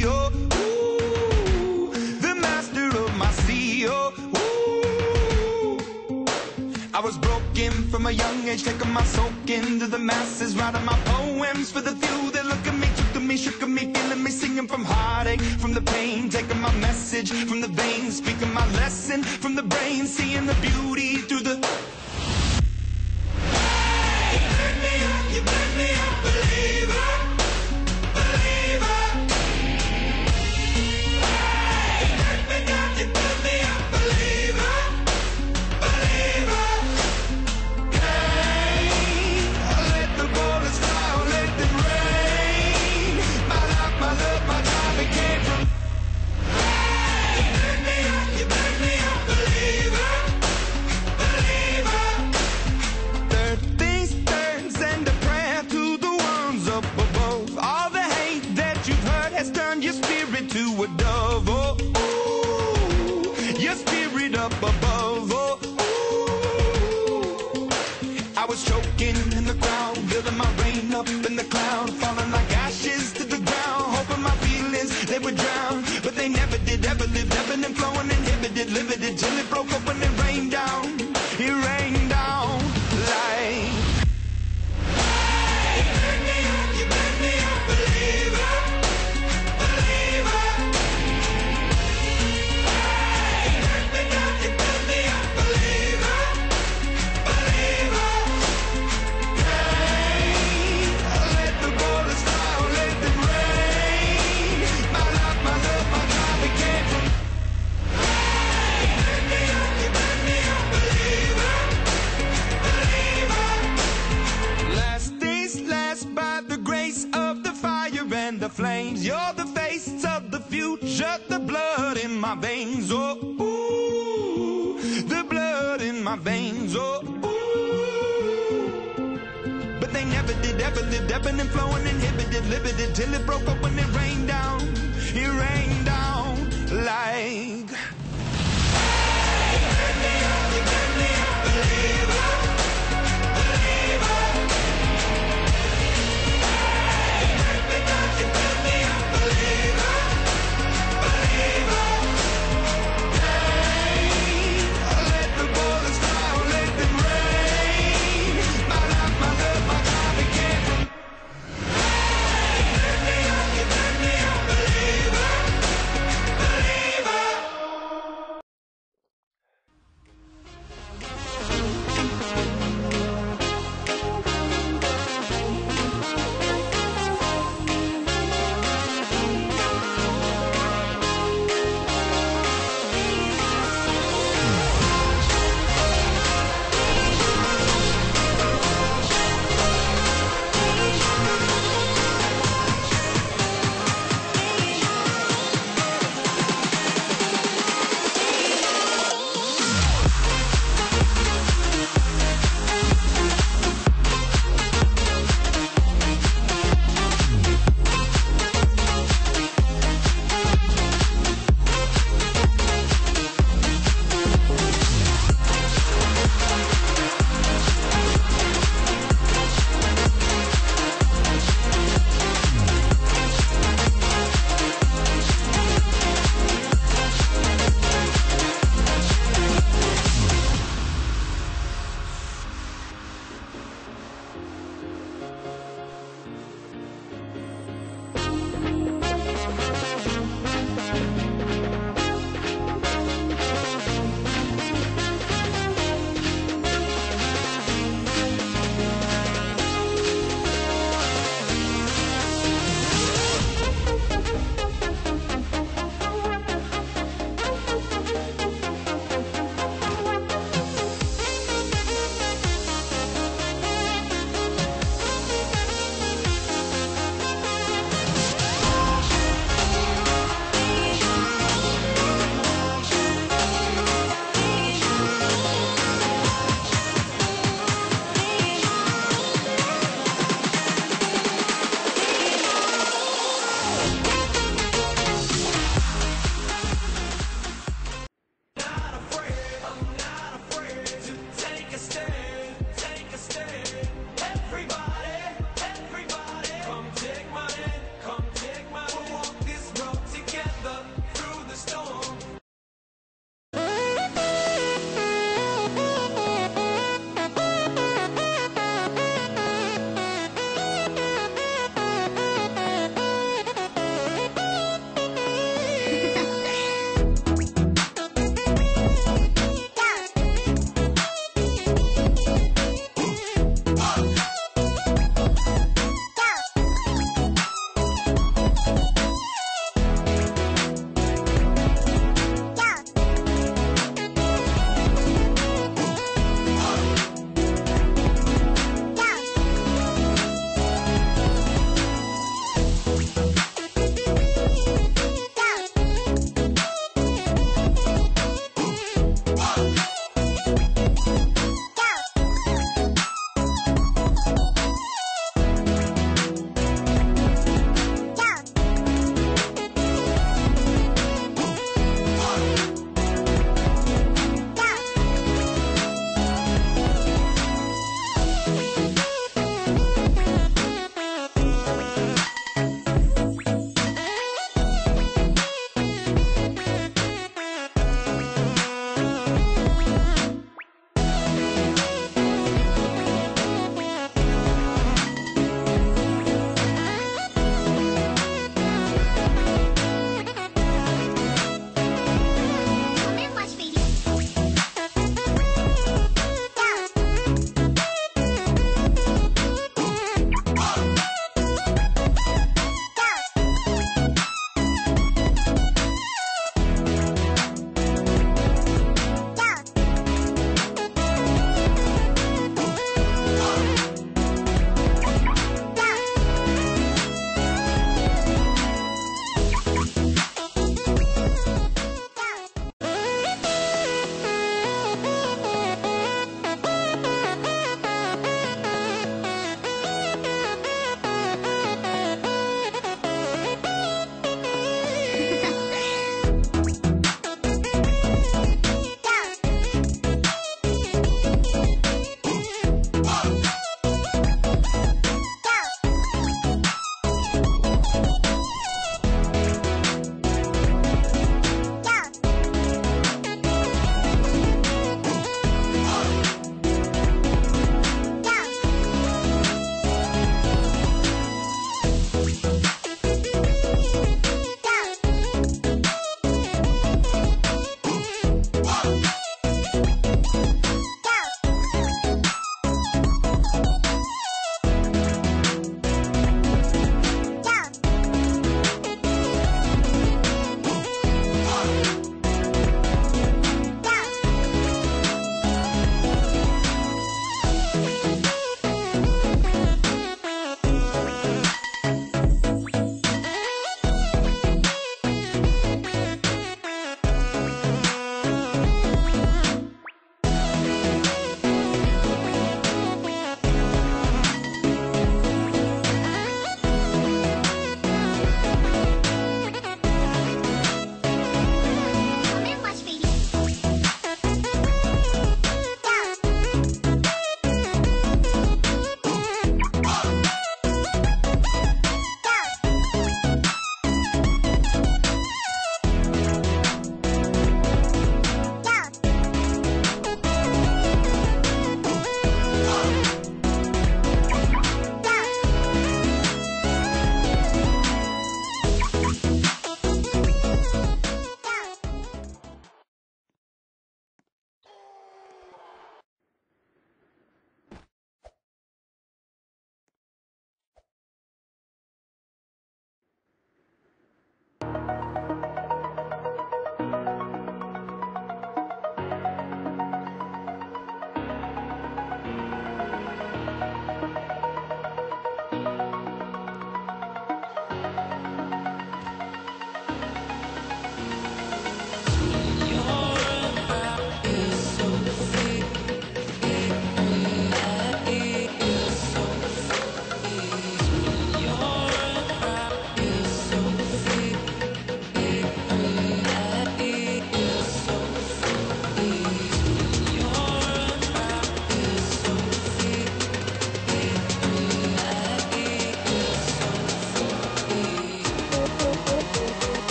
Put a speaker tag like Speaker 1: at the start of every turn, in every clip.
Speaker 1: me. Oh, ooh, the master of my sea. Oh, ooh. I was broken from a young age, taking my soak into the masses, writing my poems for the few that look at me, took to me, shook at me, feeling me, singing from heartache, from the pain, taking my message from the veins, speaking my lesson from the brain, seeing the beauty through the... Hey, you burn me up, believer, believer. Hey, you burn me up, believer, believer. Hey, let the bullets fly, let them rain. My life, my love, my time, it came from... Hey, you burn me up, believer, believer. Third things turns and a prayer to the ones up above. All the hate that you've heard has turned your spirit to a dove. Oh, ooh, your spirit up above. Oh, ooh. I was choking in the crowd, building my rain up in the cloud, falling like ashes to the ground, hoping my feelings they would drown, but they never did. Ever lived, ebbing and flowing, inhibited, limited, till it broke open and rained down. It rained down like... Hey, you burn me up, believer, believer. Hey, you burn me up, believer, believer. Hey, let the bullets fly, let them rain. My life, my love, my time, it came from... Hey, you burn me up, believer, believer. Last days last by the grace of the fire and the flames. You're the face of the future, the blood in my veins. Oh, ooh, the blood in my veins. Oh, ooh. But they never did, ever lived, ebbing and flowing, inhibited, limited, till it broke up when it rained down. It rained down like... Hey, you burn me up, believer, believer. Hey, you burn me up, believer, believer. Hey, let the bullets fly, let them rain. My life, my love, my time, it came from... Hey, you burn me up, believer,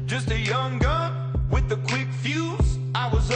Speaker 1: Just a young gun with a quick fuse. I was